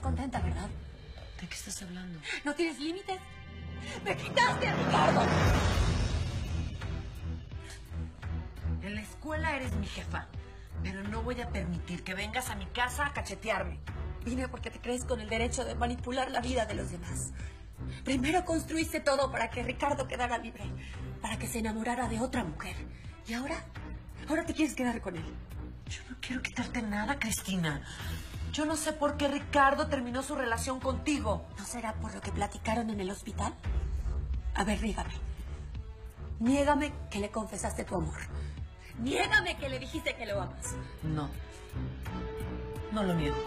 contenta, ¿verdad? ¿De qué estás hablando? ¿No tienes límites? ¡Me quitaste a Ricardo! En la escuela eres mi jefa, pero no voy a permitir que vengas a mi casa a cachetearme. Vine porque te crees con el derecho de manipular la vida de los demás. Primero construiste todo para que Ricardo quedara libre, para que se enamorara de otra mujer. ¿Y ahora? ¿Ahora te quieres quedar con él? Yo no quiero quitarte nada, Cristina. Yo no sé por qué Ricardo terminó su relación contigo. ¿No será por lo que platicaron en el hospital? A ver, dígame. Niégame que le confesaste tu amor. Niégame que le dijiste que lo amas. No. No lo niego.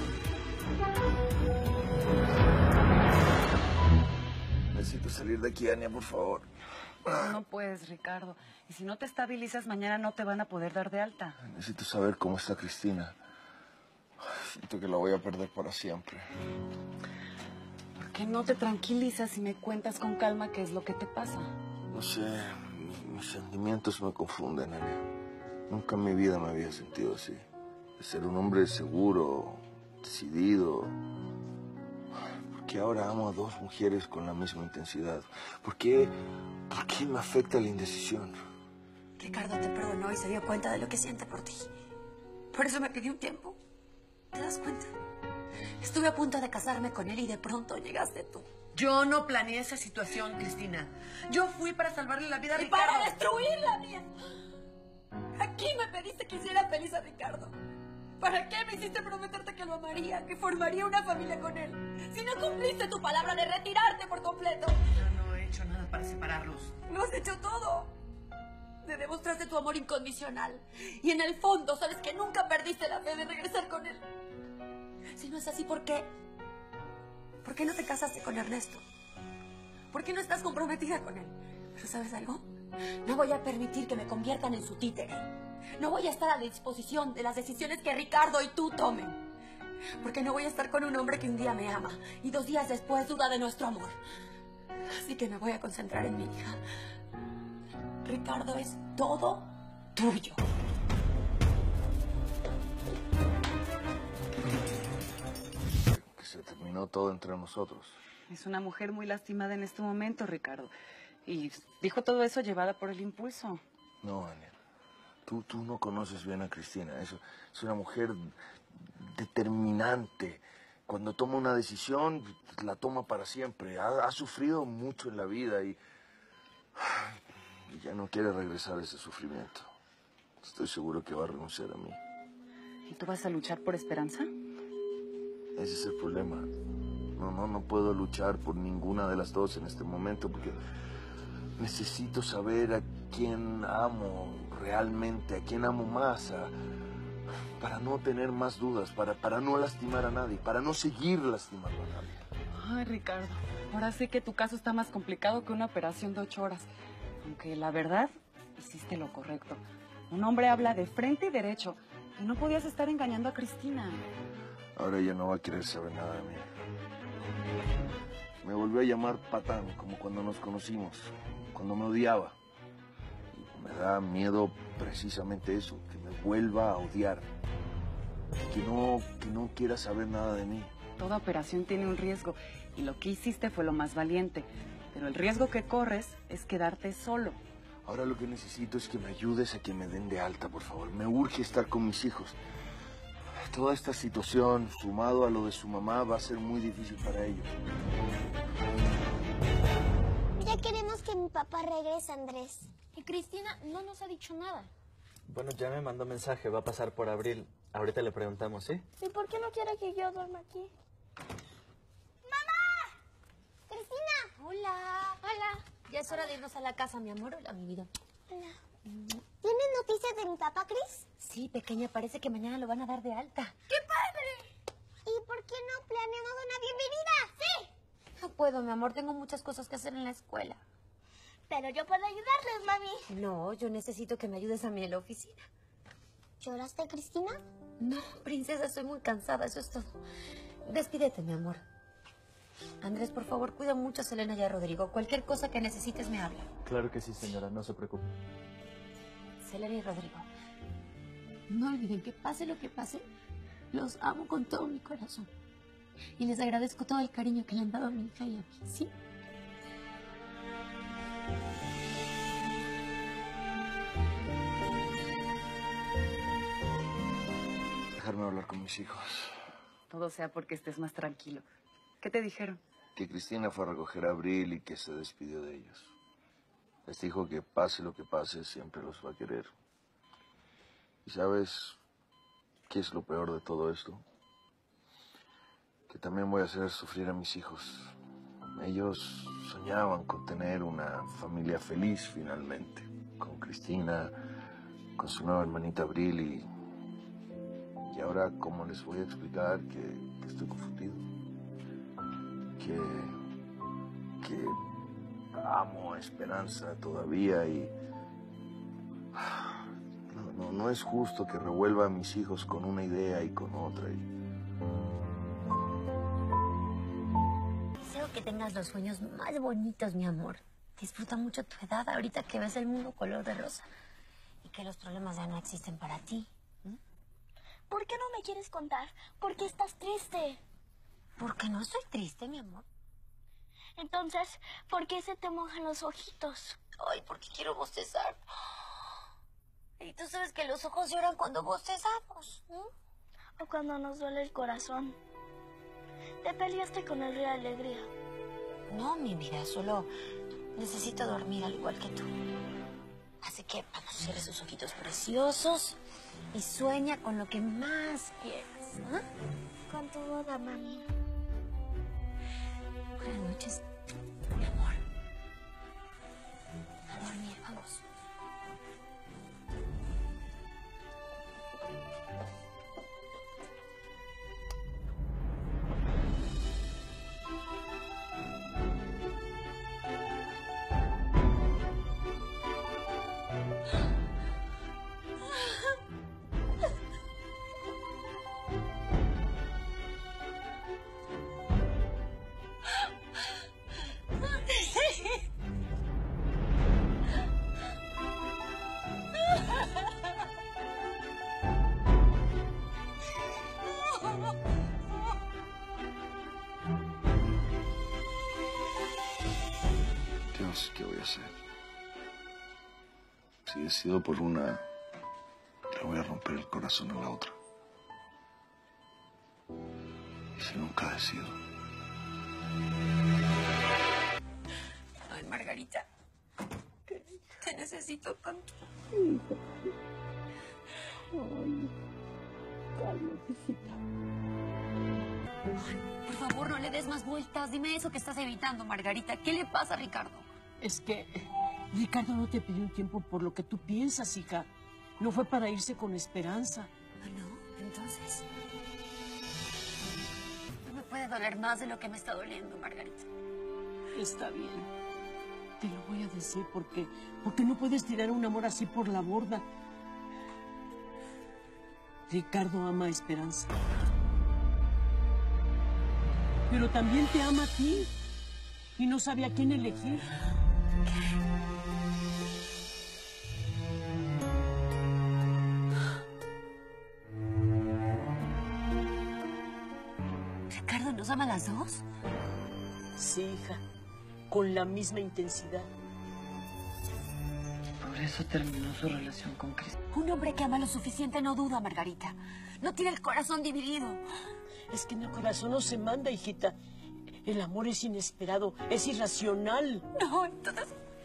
Necesito salir de aquí, Ania, por favor. No puedes, Ricardo. Y si no te estabilizas, mañana no te van a poder dar de alta. Necesito saber cómo está Cristina. Siento que la voy a perder para siempre. ¿Por qué no te tranquilizas y me cuentas con calma qué es lo que te pasa? No sé, mis sentimientos me confunden, Ania. Nunca en mi vida me había sentido así. De ser un hombre seguro, decidido. ¿Por qué ahora amo a dos mujeres con la misma intensidad? ¿Por qué me afecta la indecisión? Ricardo te perdonó y se dio cuenta de lo que siente por ti. Por eso me pidió un tiempo. ¿Te das cuenta? Estuve a punto de casarme con él y de pronto llegaste tú. Yo no planeé esa situación, Cristina. Yo fui para salvarle la vida a Ricardo. ¡Y para destruir la mía! Aquí me pediste que hiciera feliz a Ricardo. ¿Para qué me hiciste prometerte que lo amaría, que formaría una familia con él? Si no cumpliste tu palabra de retirarte por completo. Yo no he hecho nada para separarlos. Lo has hecho todo. Me demostraste tu amor incondicional. Y en el fondo sabes que nunca perdiste la fe de regresar con él. Si no es así, ¿por qué? ¿Por qué no te casaste con Ernesto? ¿Por qué no estás comprometida con él? Pero ¿sabes algo? No voy a permitir que me conviertan en su títere. No voy a estar a la disposición de las decisiones que Ricardo y tú tomen. Porque no voy a estar con un hombre que un día me ama y 2 días después duda de nuestro amor. Así que me voy a concentrar en mi hija. Ricardo es todo tuyo. Que se terminó todo entre nosotros. Es una mujer muy lastimada en este momento, Ricardo. Y dijo todo eso llevada por el impulso. No, Ania. Tú no conoces bien a Cristina. Es una mujer determinante. Cuando toma una decisión, la toma para siempre. Ha sufrido mucho en la vida y ya no quiere regresar a ese sufrimiento. Estoy seguro que va a renunciar a mí. ¿Y tú vas a luchar por Esperanza? Ese es el problema. No puedo luchar por ninguna de las dos en este momento porque necesito saber a quién amo realmente, a quién amo más, para no tener más dudas, para no lastimar a nadie, para no seguir lastimando a nadie. Ay, Ricardo, ahora sé que tu caso está más complicado que una operación de 8 horas. Aunque la verdad, hiciste lo correcto. Un hombre habla de frente y derecho. Y no podías estar engañando a Cristina. Ahora ella no va a querer saber nada de mí. Me volvió a llamar patán, como cuando nos conocimos, cuando me odiaba. Y me da miedo precisamente eso, que me vuelva a odiar. Que no quiera saber nada de mí. Toda operación tiene un riesgo. Y lo que hiciste fue lo más valiente. Pero el riesgo que corres es quedarte solo. Ahora lo que necesito es que me ayudes a que me den de alta, por favor. Me urge estar con mis hijos. Toda esta situación, sumado a lo de su mamá, va a ser muy difícil para ellos. Ya queremos que mi papá regrese, Andrés. Y Cristina no nos ha dicho nada. Bueno, ya me mandó mensaje, va a pasar por Abril. Ahorita le preguntamos, ¿sí? ¿Y por qué no quiere que yo duerma aquí? ¡Mamá! ¡Cristina! Hola. Hola. Ya es hora de irnos a la casa, mi amor. Hola, mi vida. Hola. ¿Tienes noticias de mi papá, Cris? Sí, pequeña, parece que mañana lo van a dar de alta. ¡Qué padre! ¿Y por qué no planeamos una bienvenida? ¡Sí! No puedo, mi amor. Tengo muchas cosas que hacer en la escuela. Pero yo puedo ayudarles, mami. No, yo necesito que me ayudes a mí en la oficina. ¿Lloraste, Cristina? No, princesa, estoy muy cansada. Eso es todo. Despídete, mi amor. Andrés, por favor, cuida mucho a Selena y a Rodrigo. Cualquier cosa que necesites me habla. Claro que sí, señora, no se preocupe. Selena y Rodrigo, no olviden que pase lo que pase, los amo con todo mi corazón. Y les agradezco todo el cariño que le han dado a mi hija y a mí, ¿sí? Dejarme hablar con mis hijos. Todo sea porque estés más tranquilo. ¿Qué te dijeron? Que Cristina fue a recoger a Abril y que se despidió de ellos. Les dijo que pase lo que pase, siempre los va a querer. ¿Y sabes qué es lo peor de todo esto? Que también voy a hacer sufrir a mis hijos. Ellos soñaban con tener una familia feliz finalmente. Con Cristina, con su nueva hermanita Abril y ahora, ¿cómo les voy a explicar que estoy confundido? Que amo a Esperanza todavía y... No es justo que revuelva a mis hijos con una idea y con otra. Deseo que tengas los sueños más bonitos, mi amor. Disfruta mucho tu edad ahorita que ves el mundo color de rosa. Y que los problemas ya no existen para ti. ¿Por qué no me quieres contar? ¿Por qué estás triste? Porque no estoy triste, mi amor. Entonces, ¿por qué se te mojan los ojitos? Ay, porque quiero bostezar. Y tú sabes que los ojos lloran cuando bostezamos, ¿no? O cuando nos duele el corazón. Te peleaste con el Rey Alegría. No, mi vida, solo necesito dormir al igual que tú. Así que vamos, cierra esos ojitos preciosos y sueña con lo que más quieras, ¿no? Con tu boda, mami. Buenas noches, mi amor. A dormir, vamos. Dios, ¿qué voy a hacer? Si decido por una, le voy a romper el corazón a la otra. Y si nunca decido. Ay, Margarita, te necesito tanto. Por favor, no le des más vueltas. Dime eso que estás evitando, Margarita. ¿Qué le pasa a Ricardo? Es que Ricardo no te pidió un tiempo por lo que tú piensas, hija. No fue para irse con Esperanza. Ah, no, entonces... No me puede doler más de lo que me está doliendo, Margarita. Está bien. Te lo voy a decir porque no puedes tirar un amor así por la borda. Ricardo ama a Esperanza. Pero también te ama a ti. Y no sabe a quién elegir. ¿Ricardo nos ama a las dos? Sí, hija. Con la misma intensidad. Por eso terminó su relación con Cristina. Un hombre que ama lo suficiente no duda, Margarita. No tiene el corazón dividido. Es que en el corazón no se manda, hijita. El amor es inesperado, es irracional. No, entonces...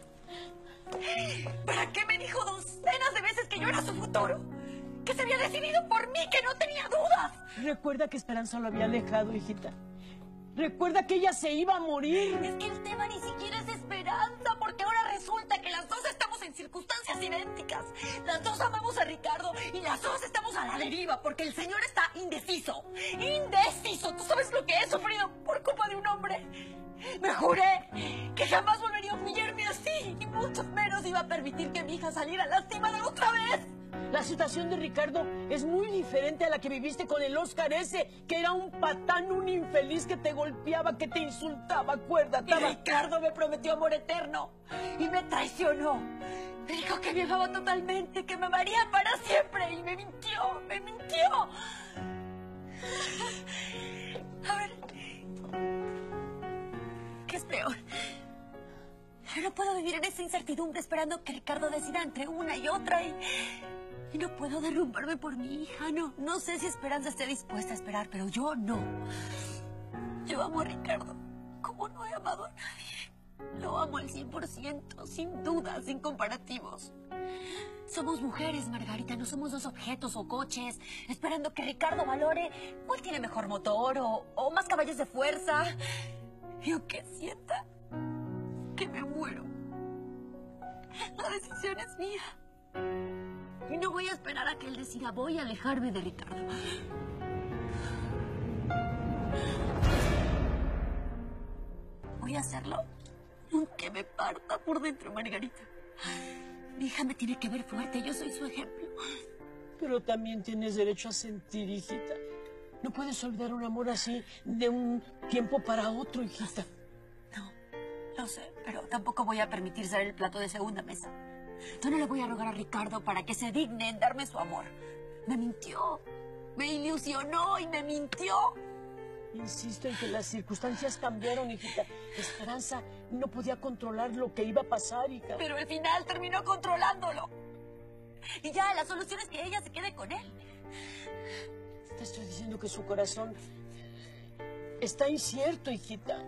¿Para qué me dijo docenas de veces que yo era su futuro? Que se había decidido por mí, que no tenía dudas. Recuerda que Esperanza lo había dejado, hijita. Recuerda que ella se iba a morir. Es que el tema ni siquiera es esperanza, porque ahora resulta que las dos estamos en circunstancias idénticas. Las dos amamos a Ricardo y las dos estamos a la deriva, porque el señor está indeciso. ¡Indeciso! ¿Tú sabes lo que he sufrido por culpa de un hombre? Me juré que jamás volvería a humillarme así, y mucho menos iba a permitir que mi hija saliera lastimada otra vez. La situación de Ricardo es muy diferente a la que viviste con el Oscar ese, que era un patán, un infeliz que te golpeaba, que te insultaba, acuérdate. Y Ricardo me prometió amor eterno y me traicionó. Me dijo que me amaba totalmente, que me amaría para siempre y me mintió, me mintió. A ver, Pero no puedo vivir en esa incertidumbre esperando que Ricardo decida entre una y otra y no puedo derrumbarme por mi hija. No sé si Esperanza esté dispuesta a esperar, pero yo no. Yo amo a Ricardo como no he amado a nadie. Lo amo al 100%, sin duda, sin comparativos. Somos mujeres, Margarita, no somos dos objetos o coches, esperando que Ricardo valore cuál tiene mejor motor o más caballos de fuerza. Y aunque sienta que me muero, la decisión es mía. Y no voy a esperar a que él decida, voy a alejarme de Ricardo. Voy a hacerlo aunque me parta por dentro, Margarita. Mi hija me tiene que ver fuerte, yo soy su ejemplo. Pero también tienes derecho a sentir, hijita. No puedes olvidar un amor así de un tiempo para otro, hijita. No, lo sé, pero tampoco voy a permitir ser el plato de segunda mesa. Yo no le voy a rogar a Ricardo para que se digne en darme su amor. Me mintió, me ilusionó y me mintió. Insisto en que las circunstancias cambiaron, hijita. Esperanza no podía controlar lo que iba a pasar, hija. Pero al final terminó controlándolo. Y ya, la solución es que ella se quede con él. Te estoy diciendo que su corazón está incierto, hijita.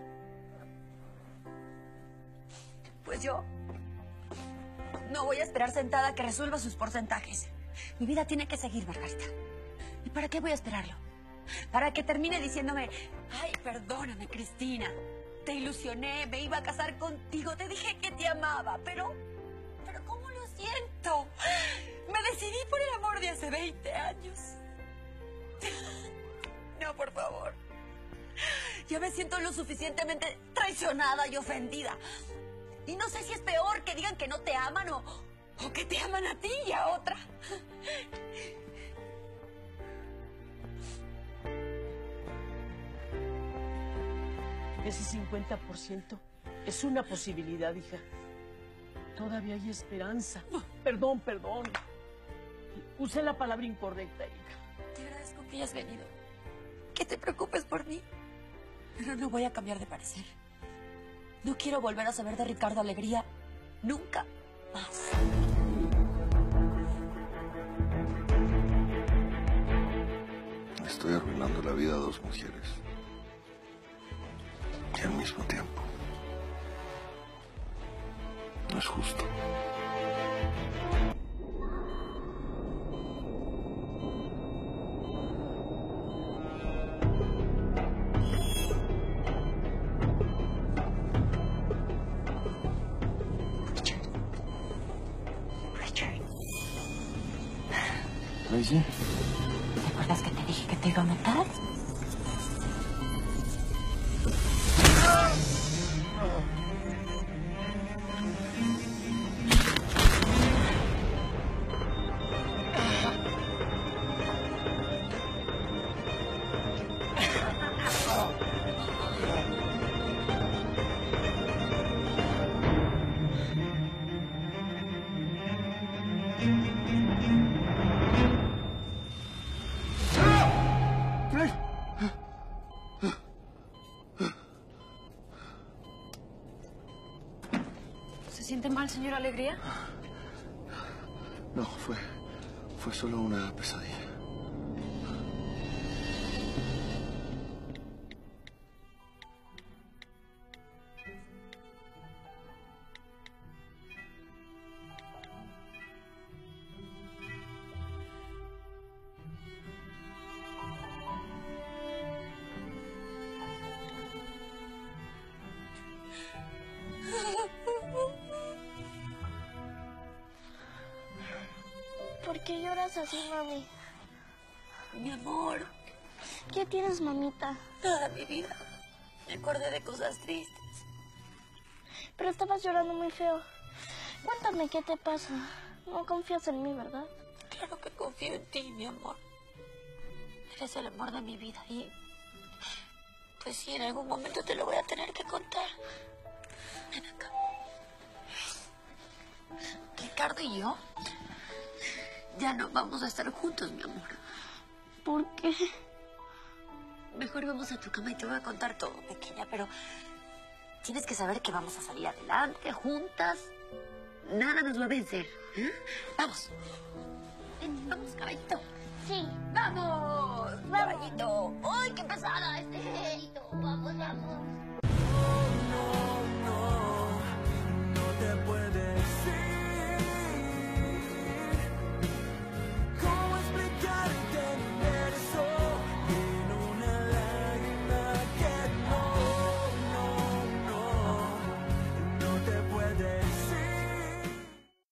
Pues yo no voy a esperar sentada que resuelva sus porcentajes. Mi vida tiene que seguir, Margarita. ¿Y para qué voy a esperarlo? Para que termine diciéndome, ay, perdóname, Cristina. Te ilusioné, me iba a casar contigo, te dije que te amaba, pero ¿cómo lo siento? Me decidí por el amor de hace 20 años. No, por favor. Ya me siento lo suficientemente traicionada y ofendida. Y no sé si es peor que digan que no te aman o que te aman a ti y a otra. Ese 50% es una posibilidad, hija. Todavía hay esperanza. Perdón. Usé la palabra incorrecta, hija. Te agradezco que hayas venido. Que te preocupes por mí. Pero no voy a cambiar de parecer. No quiero volver a saber de Ricardo Alegría nunca más. Estoy arruinando la vida a dos mujeres. Y al mismo tiempo. No es justo. Richard, ¿Tracy? ¿te acuerdas que te dije que te iba a matar? ¿Se siente mal, señor Alegría? No, fue solo una pesadilla. ¿Por qué lloras así, mami? Mi amor, ¿Qué tienes, mamita? toda mi vida me acordé de cosas tristes. Pero estabas llorando muy feo. Cuéntame, ¿qué te pasa? No confías en mí, ¿verdad? Claro que confío en ti, mi amor. Eres el amor de mi vida y... pues sí, en algún momento te lo voy a tener que contar. Ven acá. Ricardo y yo ya no vamos a estar juntos, mi amor. ¿Por qué? Mejor vamos a tu cama y te voy a contar todo, pequeña, pero tienes que saber que vamos a salir adelante, juntas. Nada nos va a vencer. ¿Eh? Vamos. Ven, vamos, caballito. Sí. ¡Vamos! ¡Caballito! ¡Ay, qué pesada!